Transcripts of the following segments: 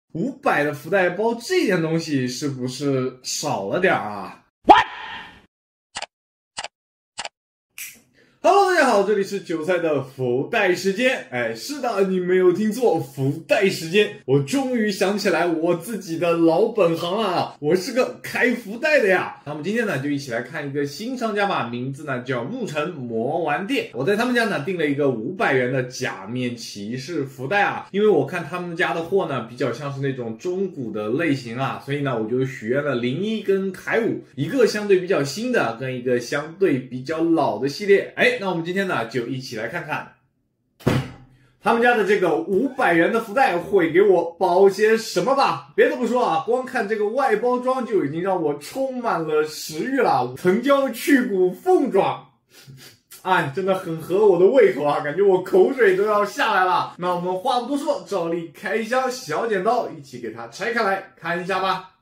500的福袋包这件东西是不是少了点啊？ Hello， 大家好，这里是韭菜的福袋时间。是的，你没有听错，福袋时间。我终于想起来我自己的老本行了，我是个开福袋的呀。那我们今天呢，就一起来看一个新商家吧，名字呢叫牧尘魔玩店。我在他们家呢订了一个500元的假面骑士福袋啊，因为我看他们家的货呢比较像是那种中古的类型啊，所以呢我就许愿了01跟凯5，一个相对比较新的，跟一个相对比较老的系列。那我们今天呢就一起来看看他们家的这个500元的福袋会给我包些什么吧。别的不说啊，光看这个外包装就已经让我充满了食欲了。藤椒去骨凤爪，真的很合我的胃口啊，感觉我口水都要下来了。那我们话不多说，照例开箱小剪刀，一起给它拆开来看一下吧。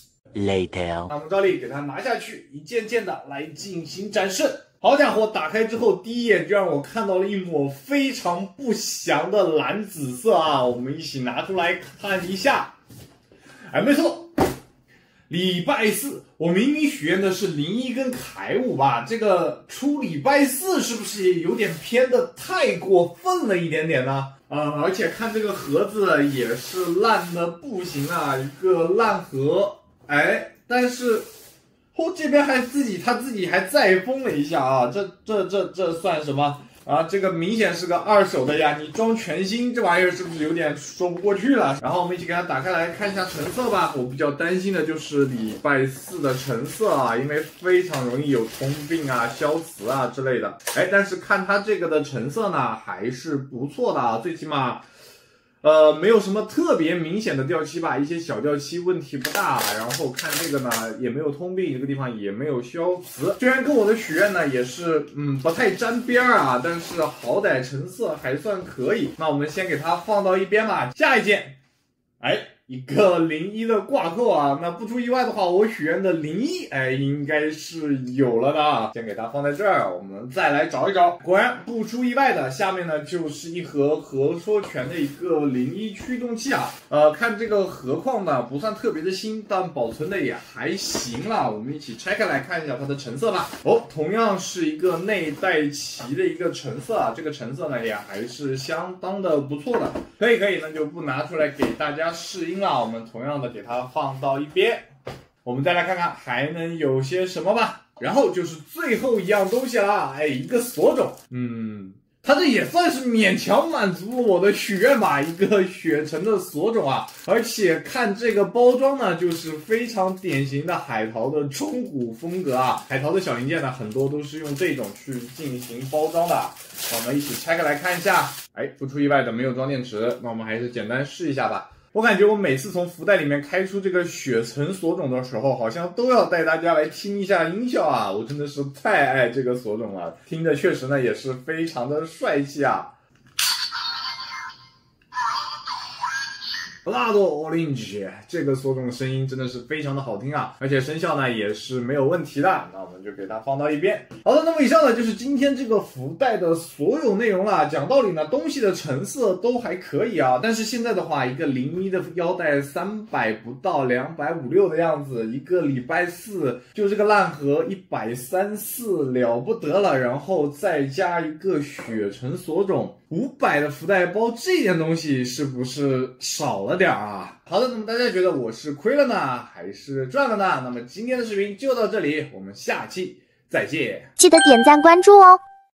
Later， 那我们照例给它拿下去，一件件的来进行展示。好家伙，打开之后第一眼就让我看到了一抹非常不祥的蓝紫色啊！我们一起拿出来看一下。没错，礼拜四，我明明许愿的是01跟凯5吧，这个出礼拜四是不是有点偏的太过分了一点点呢？而且看这个盒子也是烂的不行啊，一个烂盒。但是这边他自己还再封了一下啊，这算什么啊？这个明显是个二手的呀，你装全新这玩意儿是不是有点说不过去了？然后我们一起给它打开来看一下成色吧。我比较担心的就是礼拜四的成色啊，因为非常容易有通病啊、消磁啊之类的。但是看它这个的成色呢，还是不错的啊，最起码没有什么特别明显的掉漆吧，一些小掉漆问题不大。然后看这个呢，也没有通病，这个地方也没有消磁。虽然跟我的许愿呢也是不太沾边啊，但是好歹成色还算可以。那我们先给它放到一边吧。下一件，一个01的挂扣啊，那不出意外的话，我许愿的01，应该是有了的。先给它放在这儿，我们再来找一找。果然不出意外的，下面呢就是一盒和说全的一个01驱动器啊。看这个盒框呢不算特别的新，但保存的也还行啦。我们一起拆开来看一下它的成色吧。同样是一个内带齐的一个成色啊，这个成色呢也还是相当的不错的。可以，那就不拿出来给大家试音。我们同样的给它放到一边，我们再来看看还能有些什么吧。然后就是最后一样东西啦，一个锁种，它这也算是勉强满足了我的许愿吧，一个雪橙的锁种啊。而且看这个包装呢，就是非常典型的海淘的中古风格啊。海淘的小零件呢，很多都是用这种去进行包装的。我们一起拆开来看一下，不出意外的没有装电池，那我们还是简单试一下吧。我感觉我每次从福袋里面开出这个雪橙锁种的时候，好像都要带大家来听一下音效啊！我真的是太爱这个锁种了，听着确实呢也是非常的帅气啊。Blood Orange 这个锁种的声音真的是非常的好听啊，而且声效呢也是没有问题的。那我们就给它放到一边。好的，那么以上呢就是今天这个福袋的所有内容啦。讲道理呢，东西的成色都还可以啊，但是现在的话，一个01的腰带300不到256的样子，一个礼拜四就这个烂盒134了不得了，然后再加一个雪橙锁种，500的福袋包这件东西是不是少了点啊？好的，那么大家觉得我是亏了呢，还是赚了呢？那么今天的视频就到这里，我们下期再见， 记得点赞关注哦。